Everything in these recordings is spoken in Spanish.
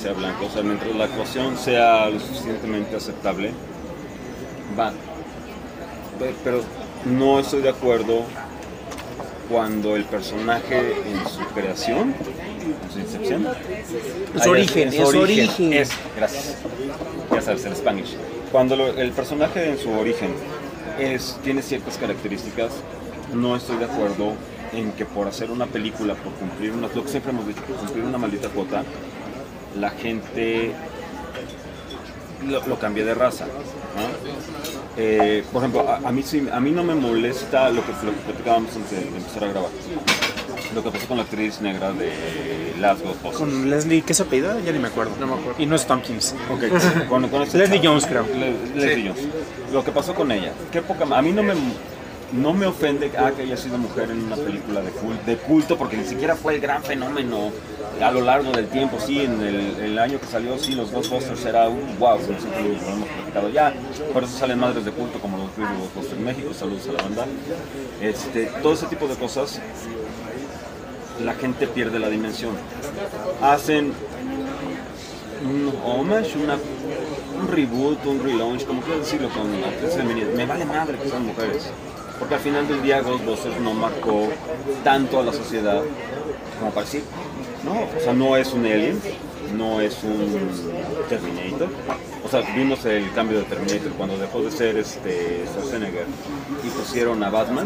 sea blanco. O sea, mientras la actuación sea lo suficientemente aceptable, va. Pero no estoy de acuerdo cuando el personaje en su creación, en su incepción, su origen. Gracias. Ya sabes, el Spanish. Cuando el personaje en su origen tiene ciertas características, no estoy de acuerdo en que por hacer una película, por cumplir lo que siempre hemos dicho, por cumplir una maldita cuota, la gente lo cambie de raza, ¿no? Por ejemplo, a mí no me molesta lo que platicábamos antes de empezar a grabar. Lo que pasó con la actriz negra de Last Ghostbusters. Con Leslie, ¿qué se apellida? Ya ni me acuerdo. No me acuerdo. Y no es Tompkins. Okay. Con Leslie Jones, creo. Leslie Jones. Lo que pasó con ella. A mí no me ofende que haya sido mujer en una película de culto, porque ni siquiera fue el gran fenómeno a lo largo del tiempo. Sí, en el año que salió, sí, los Ghostbusters era un wow, como siempre lo hemos platicado ya. Por eso salen madres de culto como los Ghostbusters en México. Saludos a la banda. Todo ese tipo de cosas, la gente pierde la dimensión. Hacen un homage, un reboot, un relaunch, como quieras decirlo, con actrices femeninas. Me vale madre que sean mujeres, porque al final del día Ghostbusters no marcó tanto a la sociedad como para decir, no, o sea, no es un Alien, no es un Terminator. O sea, vimos el cambio de Terminator cuando dejó de ser Schwarzenegger y pusieron a Batman.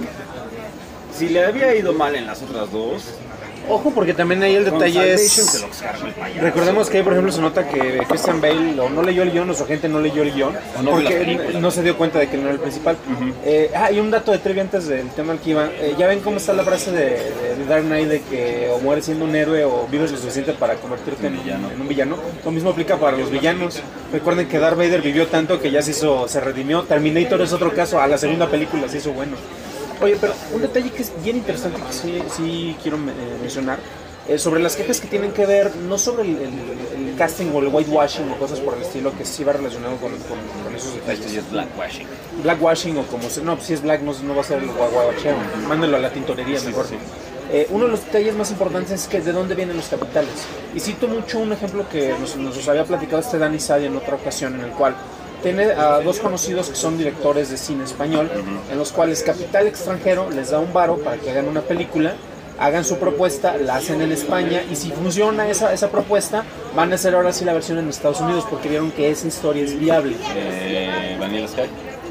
Si le había ido mal en las otras dos, ojo, porque también ahí el detalle es... Recordemos que ahí, por ejemplo, se nota que Christian Bale o no leyó el guión o su agente no leyó el guión porque no se dio cuenta de que no era el principal. Y un dato de trivia antes del tema al que iba. Ya ven cómo está la frase de Dark Knight de que o mueres siendo un héroe o vives lo suficiente para convertirte en un villano. Lo mismo aplica para los villanos. Recuerden que Darth Vader vivió tanto que ya se redimió. Terminator es otro caso, a la segunda película se hizo bueno. Oye, pero un detalle que es bien interesante que sí quiero mencionar, sobre las quejas que tienen que ver, no sobre el casting o el whitewashing o cosas por el estilo, que sí va relacionado con esos detalles. Esto ya es blackwashing. Blackwashing o como no, si es black no va a ser el whitewashing, mándenlo a la tintorería mejor. Sí. Uno de los detalles más importantes es que de dónde vienen los capitales. Y cito mucho un ejemplo que nos había platicado Danny Sadia en otra ocasión, en el cual tiene a dos conocidos que son directores de cine español, en los cuales capital extranjero les da un varo para que hagan una película, hagan su propuesta, la hacen en España, y si funciona esa propuesta, van a hacer ahora sí la versión en Estados Unidos, porque vieron que esa historia es viable. Vanilla Sky.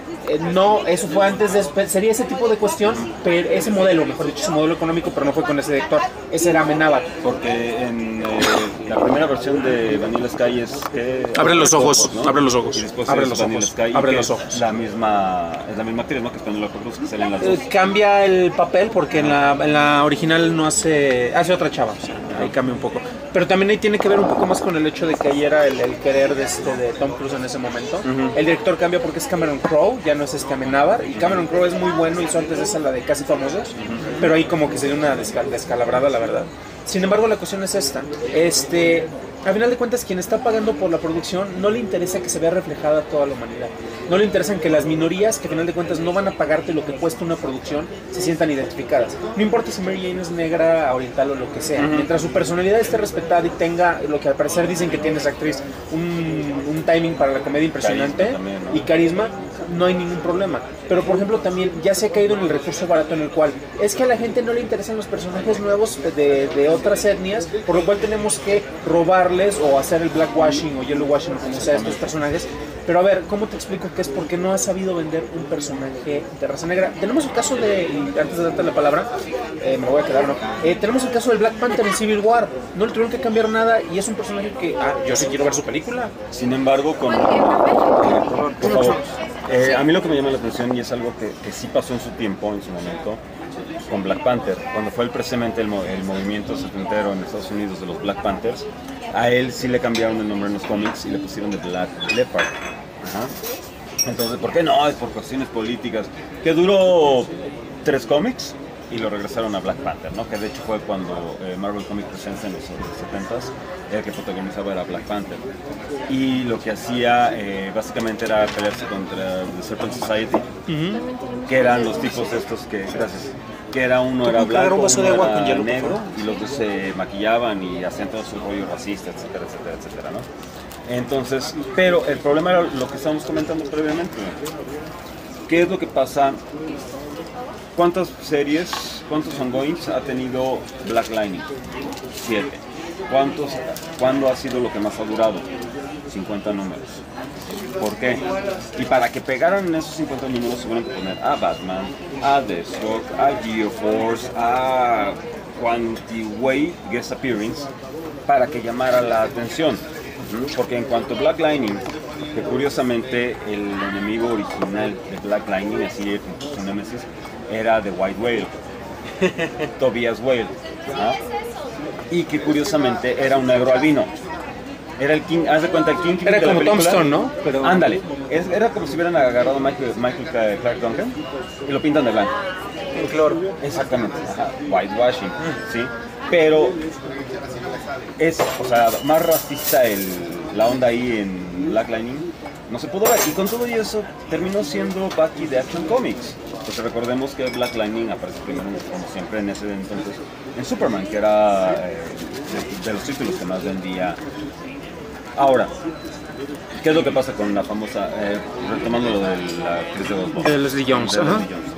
No, eso fue antes de... Sería ese tipo de cuestión, pero ese modelo, mejor dicho, ese modelo económico, pero no fue con ese director. Ese era Amenábar. Porque en la primera versión de Vanilla Sky es que... Abre los ojos, ¿no? Abre los ojos. Y después abre es los Vanilla ojos. Sky, abre que los ojos. Es la misma actriz, ¿no? Que está en Penélope Cruz, que salen las dos. Cambia el papel porque en la original no hace otra chava, o sea, ahí cambia un poco. Pero también ahí tiene que ver un poco más con el hecho de que ahí era el querer de Tom Cruise en ese momento. El director cambia porque es Cameron Crowe, ya no es Amenábar, y Cameron Crowe es muy bueno, hizo antes esa la de Casi Famosos, pero ahí como que se dio una descalabrada, la verdad. Sin embargo, la cuestión es esta. A final de cuentas, quien está pagando por la producción no le interesa que se vea reflejada toda la humanidad. No le interesan que las minorías, que a final de cuentas no van a pagarte lo que cuesta una producción, se sientan identificadas. No importa si Mary Jane es negra, oriental o lo que sea. Mientras su personalidad esté respetada y tenga lo que al parecer dicen que tiene esa actriz, un timing para la comedia impresionante también, ¿no? Y carisma, no hay ningún problema. Pero por ejemplo también ya se ha caído en el recurso barato en el cual es que a la gente no le interesan los personajes nuevos de otras etnias, por lo cual tenemos que robarles o hacer el blackwashing o yellowwashing o como sea estos personajes. Pero a ver, ¿cómo te explico que es porque no has sabido vender un personaje de raza negra? Tenemos el caso de, y antes de darte la palabra, me voy a quedar, ¿no? Tenemos el caso del Black Panther en Civil War. No le tuvieron que cambiar nada y es un personaje que, yo sí quiero ver su película. Sin embargo, por favor, a mí lo que me llama la atención, y es algo que sí pasó en su tiempo, en su momento, con Black Panther, cuando fue precisamente el movimiento setentero en Estados Unidos de los Black Panthers, a él sí le cambiaron el nombre en los cómics y le pusieron The Black Leopard. Entonces, ¿por qué no? Es por cuestiones políticas. Que duró 3 cómics y lo regresaron a Black Panther, ¿no? Que de hecho fue cuando Marvel Comics Presents en los 70s, el que protagonizaba era Black Panther. Y lo que hacía básicamente era pelearse contra The Serpent Society, que eran los tipos estos que, gracias, que era uno era puedo agarrar un blanco, vaso de uno agua era con hielo, por negro, favor? y los dos se maquillaban y hacían todo su rollo racista, etcétera, etcétera, etcétera, ¿no? Entonces, pero el problema era lo que estábamos comentando previamente. ¿Qué es lo que pasa? ¿Cuántas series, cuántos ongoings ha tenido Black Lightning? 7. ¿Cuándo ha sido lo que más ha durado? 50 números. ¿Por qué? Y para que pegaran en esos 50 números se tuvieron que poner a Batman, a Deathstroke, a Geoforce, a Quantiway Guest Appearance, para que llamara la atención. Porque en cuanto a Black Lightning, que curiosamente el enemigo original de Black Lightning, así como su némesis, era The White Whale, Tobias Whale, ¿no? Y que curiosamente era un negro albino. Era el King, haz de cuenta el King Era de la como película. Tombstone, ¿no? Pero... Ándale, era como si hubieran agarrado a Michael Clark Duncan y lo pintan de blanco. En cloro. Exactamente, ajá, whitewashing, ¿sí? Pero es, o sea, más racista la onda ahí en Black Lightning no se pudo ver, y con todo y eso terminó siendo Bucky de Action Comics. Pues recordemos que Black Lightning aparece primero, como siempre en ese entonces, en Superman, que era de los títulos que más vendía. Ahora, ¿qué es lo que pasa con la famosa, retomando lo de la actriz de Ghostbusters? De Leslie Jones, de Leslie Jones.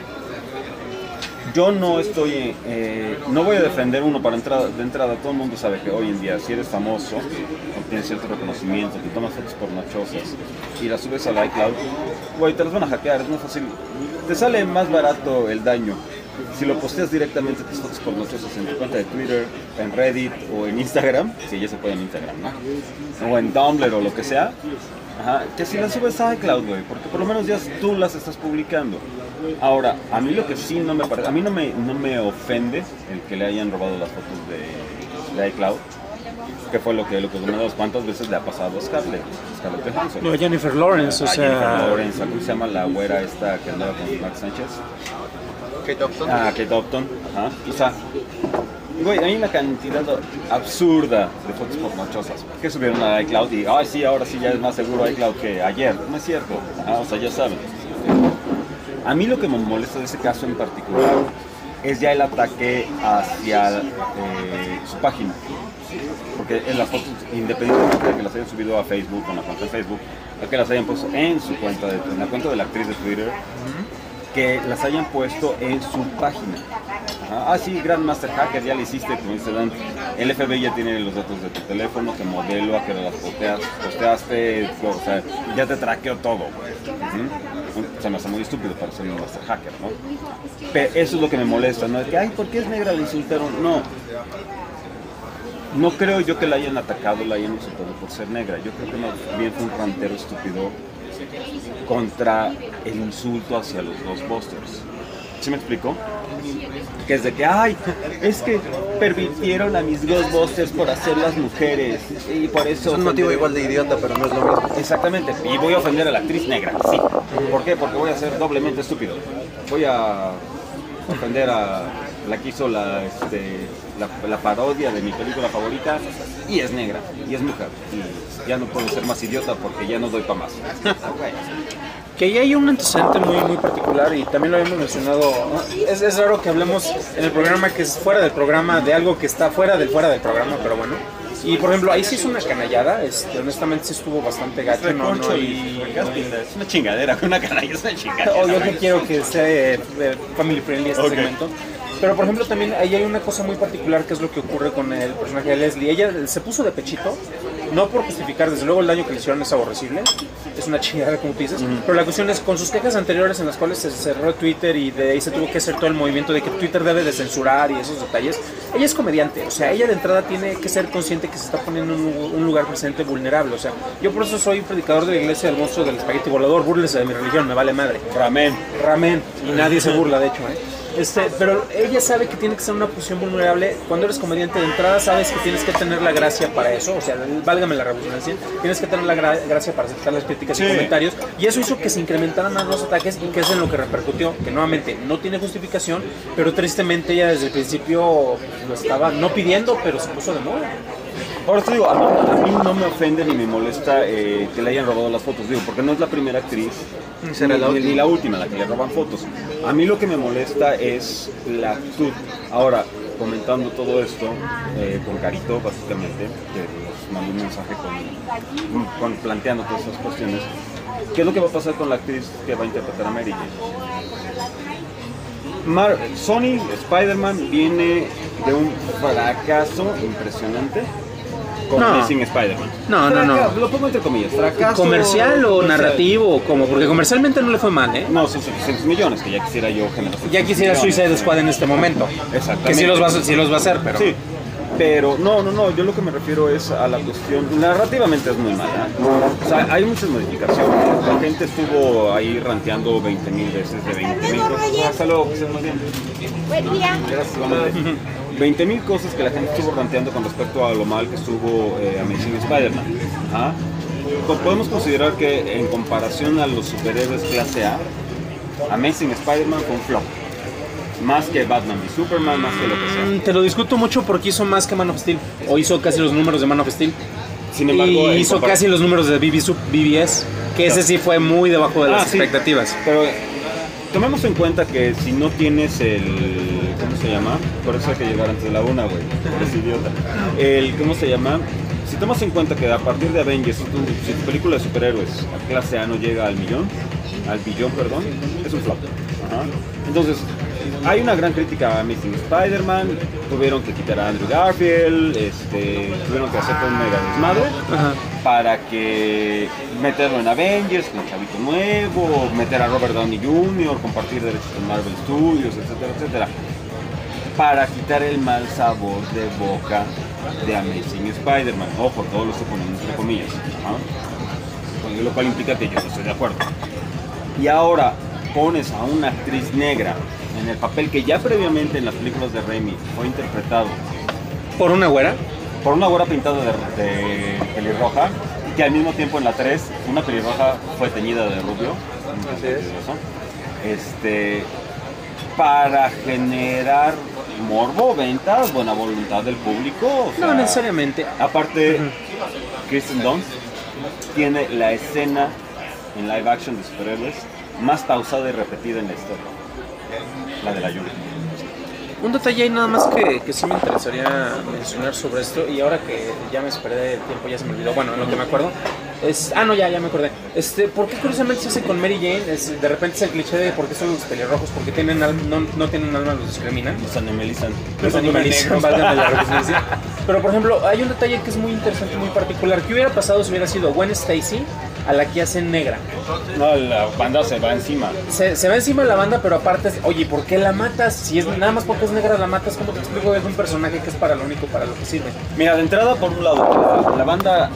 Yo no estoy, no voy a defender uno de entrada, todo el mundo sabe que hoy en día si eres famoso, obtienes cierto reconocimiento, te tomas fotos pornachosas y las subes al iCloud, güey, te las van a hackear, es muy fácil, te sale más barato el daño si lo posteas directamente tus fotos pornachosas en tu cuenta de Twitter, en Reddit o en Instagram, si ya se puede en Instagram, ¿no? O en Tumblr o lo que sea. Ajá, que si las subes a iCloud, güey, porque por lo menos ya tú las estás publicando. Ahora, a mí lo que sí no me parece, a mí no me ofende el que le hayan robado las fotos de iCloud, que fue lo que comentamos, cuántas veces le ha pasado a Scarlett Johansson. No, Jennifer Lawrence, o sea... Jennifer Lawrence, ¿cómo se llama la güera esta que andaba con Max Sánchez? Kate Upton. Ah, Kate Upton, ajá. O sea, güey, hay una cantidad absurda de fotos pornachosas que subieron a iCloud y, ay, sí, ahora sí ya es más seguro iCloud que ayer. No es cierto, o sea, ya saben. A mí lo que me molesta de ese caso en particular es ya el ataque hacia su página. Porque en las fotos, independientemente de que las hayan subido a Facebook, con la cuenta de Facebook, o que las hayan puesto en su cuenta, en la cuenta de la actriz de Twitter, que las hayan puesto en su página. Ah, sí, Grandmaster Hacker, ya le hiciste, como dice Dan. El FBI ya tiene los datos de tu teléfono, que modelo, a que las posteaste, o sea, ya te traqueó todo, güey. Se me hace muy estúpido para ser un Master Hacker, ¿no? Pero eso es lo que me molesta, ¿no? Es que, ay, ¿por qué es negra? Le insultaron. No. No creo yo que la hayan atacado, la hayan insultado por ser negra. Yo creo que más bien fue un rantero estúpido contra el insulto hacia los Ghostbusters. ¿Sí me explico? Que es de que, ay, es que permitieron a mis Ghostbusters por hacer las mujeres y por eso... Es un motivo igual de idiota, pero no es lo mismo. Exactamente, y voy a ofender a la actriz negra, sí. ¿Por qué? Porque voy a ser doblemente estúpido. Voy a ofender a la que hizo la parodia de mi película favorita y es negra, y es mujer. Y ya no puedo ser más idiota porque ya no doy para más. Que ahí hay un antecedente muy particular y también lo habíamos mencionado, ¿no? Es raro que hablemos en el programa que es fuera del programa de algo que está fuera del programa, pero bueno. Y por ejemplo, ahí sí es una canallada, honestamente sí estuvo bastante gacho, no, es una chingadera, una canalla es una chingadera. Yo que quiero que sea family friendly este segmento. Pero por ejemplo también ahí hay una cosa muy particular que es lo que ocurre con el personaje de Leslie. Ella se puso de pechito, no por justificar, desde luego el daño que le hicieron es aborrecible, es una chingada como tú dices, pero la cuestión es con sus quejas anteriores en las cuales se cerró Twitter y de ahí se tuvo que hacer todo el movimiento de que Twitter debe de censurar y esos detalles. Ella es comediante, o sea, ella de entrada tiene que ser consciente que se está poniendo en un lugar presente vulnerable, o sea, yo por eso soy predicador de la iglesia del monstruo del espagueti volador, búrlese de mi religión, me vale madre. Ramen, y nadie se burla de hecho, pero ella sabe que tiene que ser una posición vulnerable. Cuando eres comediante de entrada sabes que tienes que tener la gracia para eso, o sea, válgame la redundancia, tienes que tener la gracia para aceptar las críticas y comentarios, y eso hizo que se incrementaran más los ataques y que es en lo que repercutió, que nuevamente no tiene justificación, pero tristemente ella desde el principio lo estaba no pidiendo, pero se puso de moda. Ahora te digo, a mí no me ofende ni me molesta que le hayan robado las fotos, digo, porque no es la primera actriz ni la última a la que le roban fotos. A mí lo que me molesta es la actitud. Ahora, comentando todo esto con Carito, básicamente, que nos mandó un mensaje planteando todas esas cuestiones, ¿qué es lo que va a pasar con la actriz que va a interpretar a Mary Jane? Sony, Spider-Man, viene de un fracaso impresionante con Amazing Spider-Man. No. Lo pongo entre comillas, fracaso. ¿Comercial o narrativo? O ¿cómo? Porque comercialmente no le fue mal, ¿eh? No, son 700 millones, que ya quisiera yo generar. Ya quisiera Suicide Squad en este momento. Exactamente. Que sí los va a hacer, pero... Sí. Pero no, yo lo que me refiero es a la cuestión, narrativamente es muy mala. O sea, hay muchas modificaciones. La gente estuvo ahí ranteando 20,000 veces de 20,000 cosas. Hasta luego, que se nos bien. Buen día. Gracias, igualmente. 20,000 cosas que la gente estuvo ranteando con respecto a lo mal que estuvo Amazing Spider-Man. ¿Ah? Podemos considerar que en comparación a los superhéroes clase A, Amazing Spider-Man fue un flop. Más que Batman y Superman, más que lo que sea. Te lo discuto mucho porque hizo más que Man of Steel. O hizo casi los números de Man of Steel. Sin embargo, y hizo casi los números de BBS, que ese sí fue muy debajo de las expectativas. Pero tomemos en cuenta que si no tienes el... ¿Cómo se llama? Por eso hay que llegar antes de la 1, güey. Por ese idiota. ¿Cómo se llama? Si tomas en cuenta que a partir de Avengers, si tu película de superhéroes a clase A no llega al billón, es un flop. Ajá. Entonces, hay una gran crítica a Amazing Spider-Man, tuvieron que quitar a Andrew Garfield, tuvieron que hacer todo un mega desmadre para que meterlo en Avengers, con chavito nuevo, meter a Robert Downey Jr., compartir derechos con Marvel Studios, etcétera, etcétera, para quitar el mal sabor de boca de Amazing Spider-Man. Ojo, todo lo estoy poniendo entre comillas, lo cual implica que yo no estoy de acuerdo. Y ahora pones a una actriz negra en el papel que ya previamente en las películas de Raimi fue interpretado ¿Por una güera? Por una güera pintada de pelirroja, y que al mismo tiempo en la 3 una pelirroja fue teñida de rubio. Para generar morbo, ventas, buena voluntad del público. O sea, no necesariamente. Aparte, Kristen Dunst tiene la escena en live action de superhéroes más pausada y repetida en la historia. La de la lluvia. Un detalle ahí nada más que sí me interesaría mencionar sobre esto, y ahora que ya me esperé de tiempo, ya se me olvidó, bueno, lo que me acuerdo, ya me acordé. ¿Por qué curiosamente se hace con Mary Jane? De repente es el cliché de por qué son los pelirrojos, porque no tienen alma, los discriminan. Los animalizan. Los animalizan, válgame la redundancia. Pero por ejemplo, hay un detalle que es muy interesante, muy particular. ¿Qué hubiera pasado si hubiera sido Gwen Stacy a la que hacen negra? No, la banda se va encima. Se va encima de la banda, pero aparte, oye, ¿por qué la matas? Si es nada más porque es negra la matas, ¿cómo te explico? Es un personaje que es para lo único, para lo que sirve. Mira, de entrada, por un lado, la banda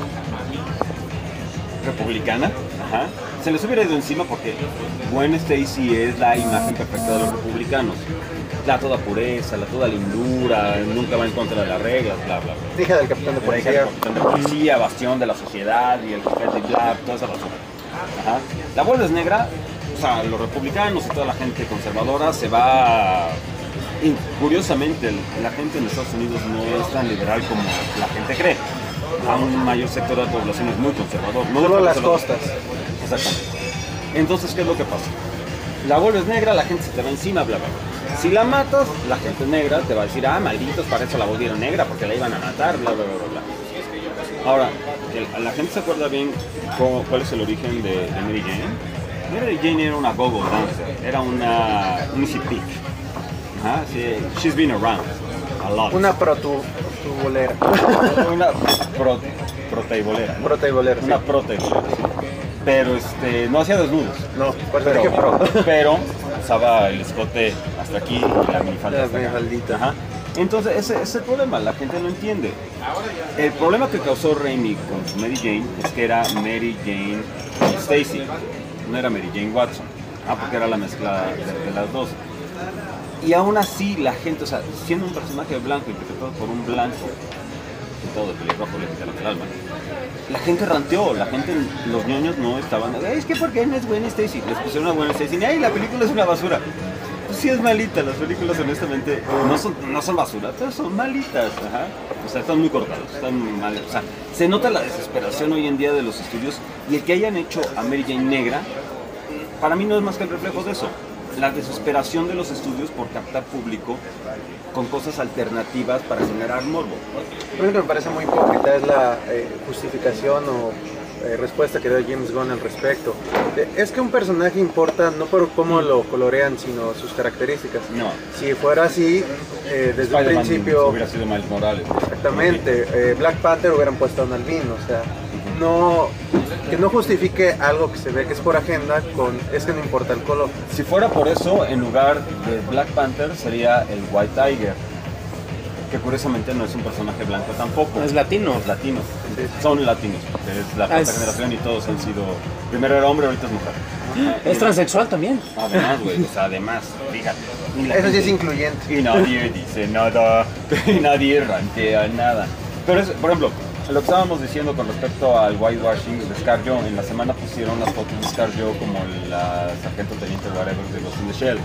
republicana, se les hubiera ido encima porque Gwen Stacy es la imagen perfecta de los republicanos. La toda pureza, la toda lindura, nunca va en contra de las reglas, bla, bla, bla. Hija del capitán de policía. Bastión de la sociedad y el jefe de bla, toda esa basura. La vuelves negra, o sea, los republicanos y toda la gente conservadora se va... Y curiosamente, la gente en Estados Unidos no es tan liberal como la gente cree. A un mayor sector de la población es muy conservador. No solo las costas. Exactamente. Entonces, ¿qué es lo que pasa? La vuelves negra, la gente se te va encima, bla, bla, bla. Si la matas, la gente negra te va a decir, malditos, para eso la volvieron negra, porque la iban a matar, bla, bla, bla, bla. Ahora, la gente se acuerda bien cuál es el origen de Mary Jane. Mary Jane era una go-go dancer, era una easy pick. Sí, she's been around a lot. Una proteibolera. Una proteibolera. ¿No? Proteibolera, sí. Una proteibolera, sí. Pero no hacía desnudos. No, por eso dije pro. Pero usaba el escote hasta aquí y la minifalda hasta acá. Minifaldita. Entonces ese es el problema, la gente no entiende. El problema que causó Raimi con su Mary Jane es que era Mary Jane y Stacy, no era Mary Jane Watson, porque era la mezcla de las dos. Y aún así la gente, o sea, siendo un personaje blanco interpretado por un blanco, todo de pelirrojo le quitaron el alma, la gente ranteó, los ñoños no estaban, es que ¿por qué no es Gwen Stacy? Les pusieron a Gwen Stacy y la película es una basura. Pues sí es malita, las películas honestamente no son basura, pero son malitas, o sea, están muy cortadas, están mal, o sea, se nota la desesperación hoy en día de los estudios, y el que hayan hecho a Mary Jane negra, para mí no es más que el reflejo de eso. la desesperación de los estudios por captar público con cosas alternativas para generar morbo. Lo único que me parece muy hipócrita es la justificación o respuesta que da James Gunn al respecto. Es que un personaje importa no por cómo lo colorean, sino sus características. No. Si fuera así, desde un Spider-Man principio... hubiera sido Miles Morales. Exactamente. Black Panther hubieran puesto a un albino, o sea, no... Que no justifique algo que se ve que es por agenda con es que no importa el color. Si fuera por eso, en lugar de Black Panther sería el White Tiger, que curiosamente no es un personaje blanco tampoco. Es latino. Es latino. Son latinos, porque es la cuarta generación y todos han sido... Primero era hombre, ahorita es mujer. Es transexual también. Además, güey, o sea, además, fíjate. Eso sí es incluyente. Y nadie dice nada, y nadie rantea nada. Pero es, por ejemplo, lo que estábamos diciendo con respecto al whitewashing de ScarJo, en la semana pusieron las fotos de ScarJo como la sargento teniente whatever de Ghost in the Shell.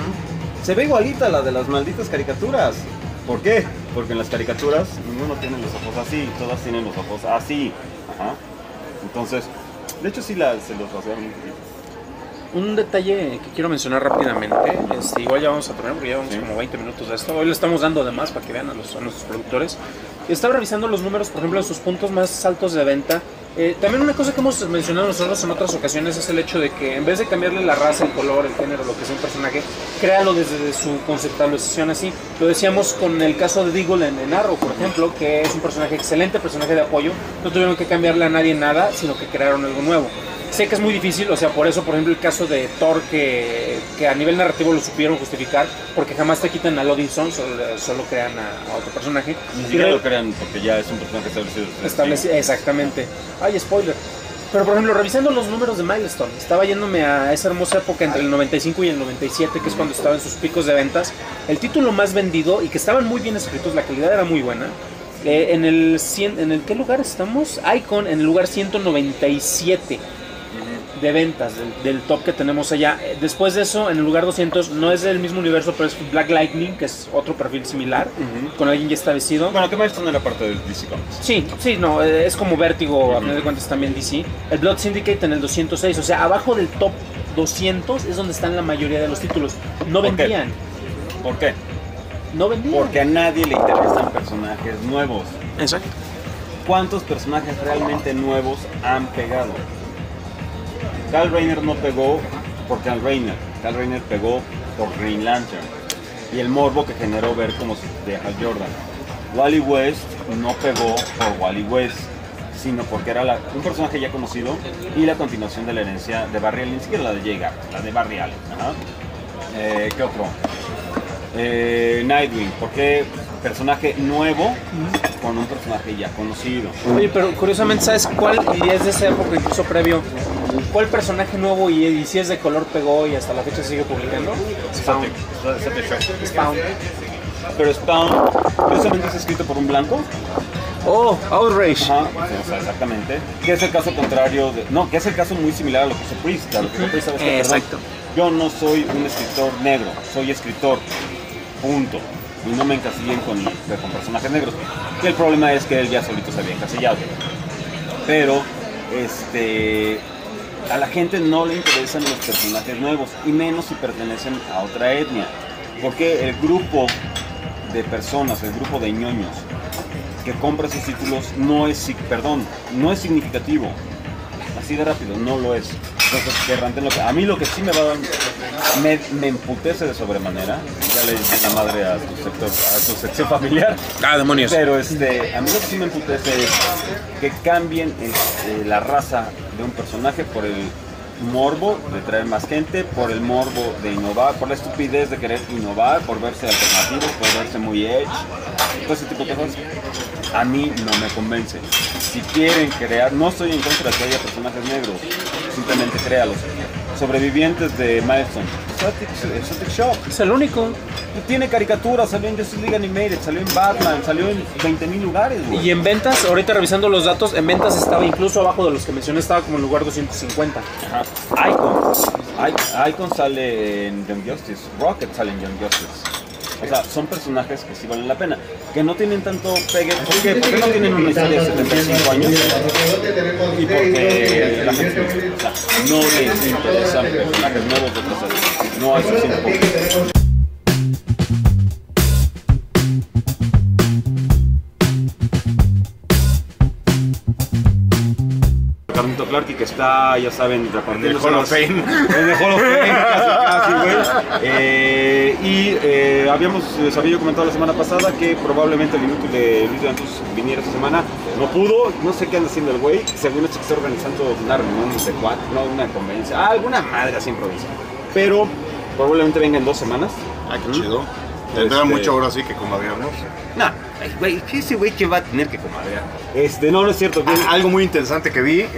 Se ve igualita a la de las malditas caricaturas. ¿Por qué? Porque en las caricaturas ninguno tiene los ojos así, todas tienen los ojos así. Ajá. Entonces, de hecho sí se los rasgaron un poquito. Un detalle que quiero mencionar rápidamente, igual ya vamos a terminar porque ya vamos como 20 minutos de esto. Hoy le estamos dando de más para que vean a nuestros productores. Estaba revisando los números, por ejemplo, en sus puntos más altos de venta. También una cosa que hemos mencionado nosotros en otras ocasiones es el hecho de que en vez de cambiarle la raza, el color, el género, lo que sea un personaje, créalo desde su conceptualización así. Lo decíamos con el caso de Deagle en Arrow, por ejemplo, que es un personaje excelente, personaje de apoyo. No tuvieron que cambiarle a nadie nada, sino que crearon algo nuevo. Sé que es muy difícil, o sea, por eso, por ejemplo, el caso de Thor, que a nivel narrativo lo supieron justificar, porque jamás te quitan a Odinson, solo crean a otro personaje. Ni siquiera lo crean, porque ya es un personaje establecido. Exactamente. Ay, spoiler. Pero, por ejemplo, revisando los números de Milestone, estaba yéndome a esa hermosa época entre el 95 y el 97, que es cuando estaba en sus picos de ventas. El título más vendido, y que estaban muy bien escritos, la calidad era muy buena. ¿En el qué lugar estamos? Icon, en el lugar 197 de ventas del top que tenemos allá. Después de eso, en el lugar 200, no es del mismo universo, pero es Black Lightning, que es otro perfil similar, con alguien ya establecido. Bueno, que Milestone era parte del DC Comics. Sí, no, es como Vértigo, a final de cuentas también DC. El Blood Syndicate en el 206, o sea, abajo del top 200 es donde están la mayoría de los títulos. No vendían. ¿Por qué? No vendían. Porque a nadie le interesan personajes nuevos. Exacto. ¿Cuántos personajes realmente nuevos han pegado? Kyle Rayner no pegó por Kyle Rayner. Kyle Rayner pegó por Green Lantern. Y el morbo que generó ver cómo se deja Jordan. Wally West no pegó por Wally West, sino porque era un personaje ya conocido y la continuación de la herencia de Barry Allen, ni siquiera la de Jay Garrick, la de Barry Allen. ¿Qué otro? Nightwing, porque personaje nuevo con un personaje ya conocido. Oye, pero curiosamente, ¿sabes cuál? Y es de esa época, incluso previo. ¿Cuál personaje nuevo y si es de color pegó y hasta la fecha sigue publicando? Spawn. Spawn. Pero Spawn, curiosamente es escrito por un blanco. Oh, Outrage. Ajá, o sea, exactamente. Que es el caso contrario de... No, que es el caso muy similar a lo que hizo Priest. A lo que hizo Priest, ¿sabes qué? Exacto. Yo no soy un escritor negro, soy escritor. Punto. Y no me encasillen con personajes negros. Y el problema es que él ya solito se había encasillado. Pero, a la gente no le interesan los personajes nuevos, y menos si pertenecen a otra etnia. Porque el grupo de personas, el grupo de ñoños que compra sus títulos no es significativo. Así de rápido, no lo es. Entonces, que ranten a mí lo que sí me va a dar, me emputece de sobremanera. Ya le dije la madre a tu sección familiar. Ah, demonios. Pero a mí lo que sí me emputece es que cambien la raza de un personaje por el morbo de traer más gente, por el morbo de innovar, por la estupidez de querer innovar, por verse alternativo, por verse muy edge, todo ese tipo de cosas. A mí no me convence. Si quieren crear, no estoy en contra de que haya personajes negros, simplemente créalos. Sobrevivientes de Milestone, Exotic Shock. Es el único. Tiene caricaturas, salió en Justice League Animated, salió en Batman, salió en 20,000 lugares, güey. Y en ventas, ahorita revisando los datos, en ventas estaba incluso abajo de los que mencioné, estaba como en lugar 250. Ajá. Icon sale en Young Justice, Rocket sale en Young Justice. O sea, son personajes que sí valen la pena, que no tienen tanto pegue. ¿Por qué? Porque no tienen una historia de 75 años y porque la gente no les interesan personajes nuevos de otras No hay suficiente público. Carlito Clarky, que está, ya saben, repartiendo En el Hall of Fame. En el Hall of Fame, casi, güey. Les había yo comentado la semana pasada que probablemente el inútil de Luis de Antus viniera esta semana. No pudo, no sé qué anda haciendo el güey. Según esto que está organizando una reunión de cuatro, no, una conveniencia, alguna madre así improvisa. Pero probablemente venga en 2 semanas. Ah, qué chido. Tendrá mucho ahora sí que comadrearnos. No, güey, ese güey que va a tener que comadrear. No es cierto. Algo muy interesante que vi,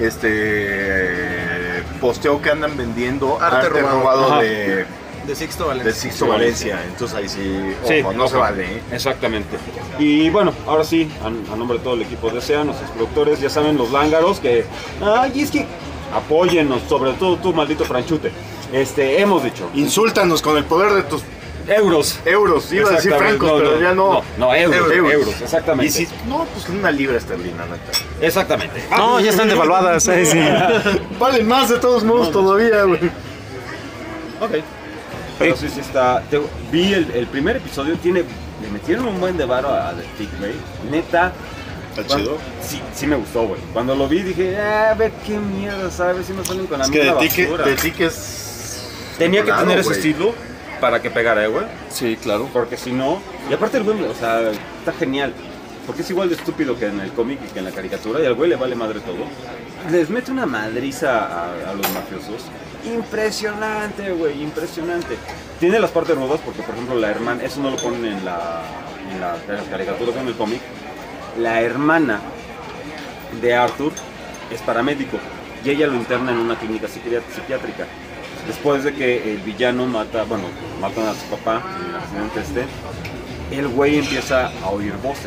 posteo que andan vendiendo arte robado de Sixto Valencia. De Sixto Valencia. Entonces ahí sí, ojo, no se vale. Exactamente. Y bueno, ahora sí, a nombre de todo el equipo de SEA, nuestros productores, ya saben, los lángaros, que, ay, es que apóyennos, sobre todo tú, maldito franchute. Hemos dicho. Insúltanos con el poder de tus euros. Iba a decir francos, no, pero ya no. No, euros, exactamente. Y si, no, pues una libra esterlina, neta. Exactamente. No, ya están devaluadas. Sí. Valen más de todos modos todavía, güey. Ok. Pero sí está. Vi el primer episodio, le metieron un buen de varo a The Tick, güey. Neta. ¿Está chido? Sí me gustó, güey. Cuando lo vi dije, a ver qué mierda, ¿sabes? Si me salen con la misma basura. The Tick es... Tenía que tener ese estilo para que pegara, güey. Sí, claro. Porque si no... Y aparte el güey, o sea, está genial. Porque es igual de estúpido que en el cómic y que en la caricatura. Y al güey le vale madre todo. Les mete una madriza a los mafiosos. Impresionante, güey, impresionante. Tiene las partes rudas porque, por ejemplo, la hermana... Eso no lo ponen en las caricaturas o en el cómic. La hermana de Arthur es paramédico y ella lo interna en una clínica psiquiátrica. Después de que el villano matan a su papá en el accidente el güey empieza a oír voces.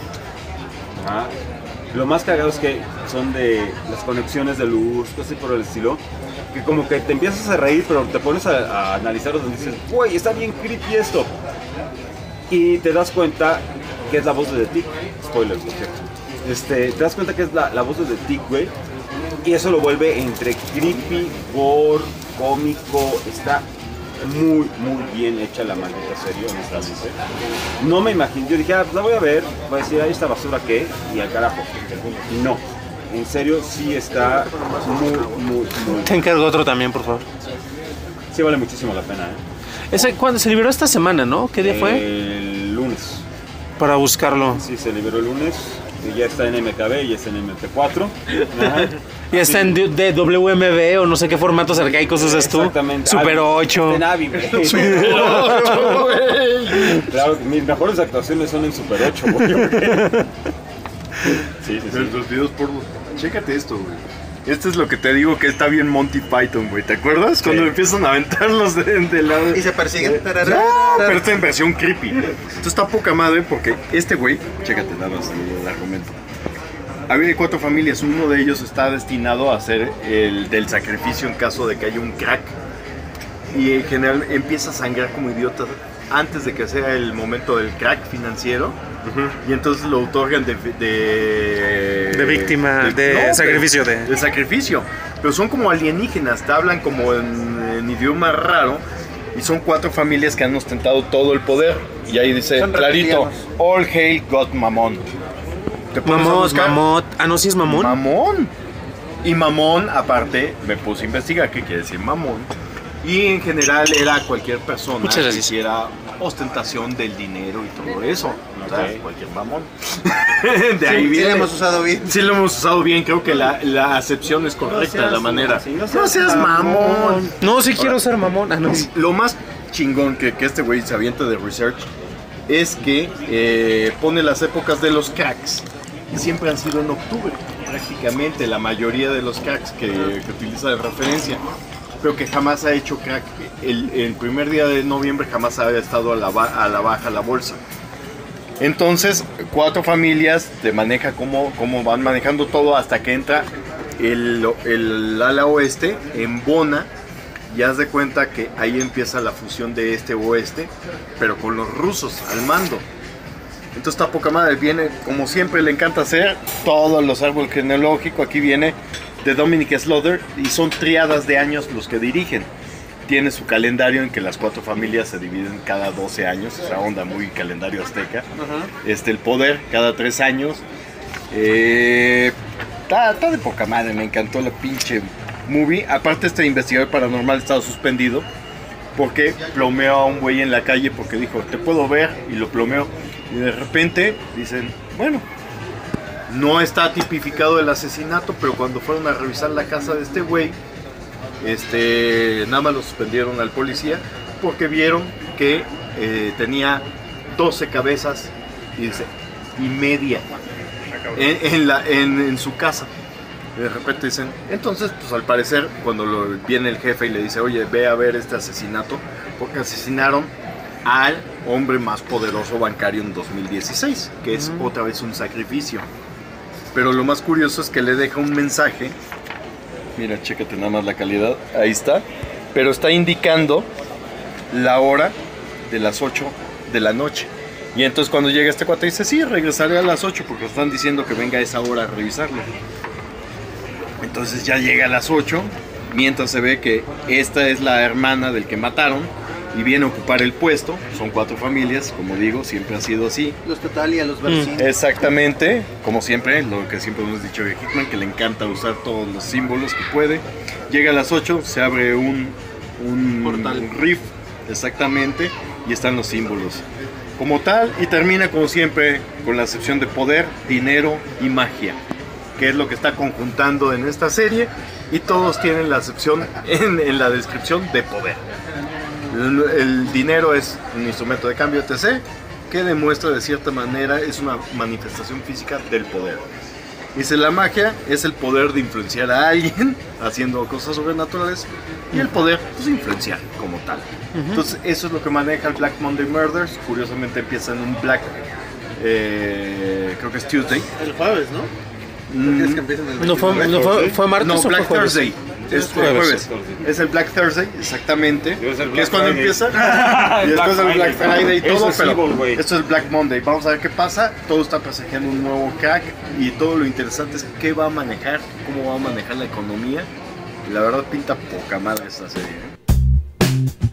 ¿Ah? Lo más cagado es que son de las conexiones de luz, cosas por el estilo, que como que te empiezas a reír, pero te pones a analizarlos y dices, güey, está bien creepy esto. Y te das cuenta que es la voz de The Tick. Spoilers, por cierto. Te das cuenta que es la voz de The Tick, güey. Y eso lo vuelve entre creepy, gore, cómico. Está muy, muy bien hecha la maldita serie, honestamente. No me imagino. Yo dije, la voy a ver. Voy a decir, ¿hay esta basura qué? Y al carajo. No. En serio, sí está muy. Te encargo otro también, por favor. Sí vale muchísimo la pena, ¿Cuándo se liberó esta semana, no? ¿Qué día fue? El lunes. Para buscarlo. Sí, se liberó el lunes. Y ya está en MKB, ya está en MP4. Ajá. Ya está en DWMB o no sé qué formatos arcaicos usas tú. Exactamente. Super 8. En Avi, güey. Claro, mis mejores actuaciones son en Super 8, güey. Sí. Los videos porno. Chécate esto, güey. Esto es lo que te digo que está bien Monty Python, güey. ¿Te acuerdas? Sí. Cuando empiezan a aventarlos de lado. Y se persiguen. Pero está en versión creepy. Esto está poca madre porque este güey, chécate nada más el argumento. Había 4 familias, uno de ellos está destinado a ser el del sacrificio en caso de que haya un crack. Y en general empieza a sangrar como idiota antes de que sea el momento del crack financiero. Y entonces lo otorgan de víctima, de sacrificio. De sacrificio. Pero son como alienígenas, te hablan como en idioma raro. Y son 4 familias que han ostentado todo el poder. Y ahí dice clarito, All Hail God Mamón. Mamón. Ah, no, sí es Mamón. Mamón. Y Mamón, aparte, me puse a investigar qué quiere decir Mamón. Y en general era cualquier persona que hiciera ostentación del dinero y todo eso. O sea, cualquier mamón. De ahí viene. Sí lo hemos usado bien. Sí lo hemos usado bien, creo que la acepción es correcta, la manera. No seas mamón. No, sí quiero ser mamón. Ah, no. Lo más chingón que este güey se avienta de research es que pone las épocas de los cracks. Y siempre han sido en octubre, prácticamente la mayoría de los cracks que utiliza de referencia. Pero que jamás ha hecho crack. El primer día de noviembre jamás ha estado a la baja la bolsa. Entonces, 4 familias te maneja cómo van manejando todo hasta que entra el ala oeste en Bona. Y haz de cuenta que ahí empieza la fusión de este-oeste, pero con los rusos al mando. Entonces está poca madre. Viene, como siempre le encanta hacer, todos los árboles genealógicos. Aquí viene de Dominic Slaughter y son triadas de años los que dirigen. tiene su calendario en que las 4 familias se dividen cada 12 años, esa onda muy calendario azteca. El poder cada 3 años. Está de poca madre, me encantó la pinche movie. Aparte, este investigador paranormal estaba suspendido porque plomeó a un güey en la calle porque dijo, te puedo ver, y lo plomeó. Y de repente dicen, bueno, no está tipificado el asesinato, pero cuando fueron a revisar la casa de este güey, nada más lo suspendieron al policía porque vieron que tenía 12 cabezas y media en su casa. De repente dicen, entonces pues al parecer cuando viene el jefe y le dice, oye, ve a ver este asesinato, porque asesinaron al hombre más poderoso bancario en 2016, que es otra vez un sacrificio. Pero lo más curioso es que le deja un mensaje. Mira, chécate nada más la calidad, ahí está. Pero está indicando la hora de las 8 de la noche. Y entonces cuando llega este cuate dice, sí, regresaré a las 8 porque están diciendo que venga a esa hora a revisarlo. Entonces ya llega a las 8, mientras se ve que esta es la hermana del que mataron y viene a ocupar el puesto. Son 4 familias, como digo, siempre ha sido así. Los Total y a los Barcín. Exactamente, como siempre, lo que siempre hemos dicho de Hickman, que le encanta usar todos los símbolos que puede. Llega a las 8, se abre un portal, un riff, exactamente, y están los símbolos como tal, y termina como siempre con la sección de poder, dinero y magia, que es lo que está conjuntando en esta serie, y todos tienen la acepción en la descripción de poder. El dinero es un instrumento de cambio, etc., que demuestra de cierta manera, es una manifestación física del poder. Dice, la magia es el poder de influenciar a alguien haciendo cosas sobrenaturales, y el poder, pues, influenciar como tal. Entonces eso es lo que maneja el Black Monday Murders. Curiosamente empieza en un Black, creo que es Tuesday. El jueves, ¿no? ¿Crees que empiezan el ¿Fue martes no, o fue Black jueves? Thursday. Es jueves. Es el Black Thursday, exactamente. Que es cuando empieza. Y después el Black Friday y todo. Pero esto es el Black Monday. Vamos a ver qué pasa. Todo está presagiando un nuevo crack. Y todo lo interesante es qué va a manejar, cómo va a manejar la economía. Y la verdad pinta poca madre esta serie.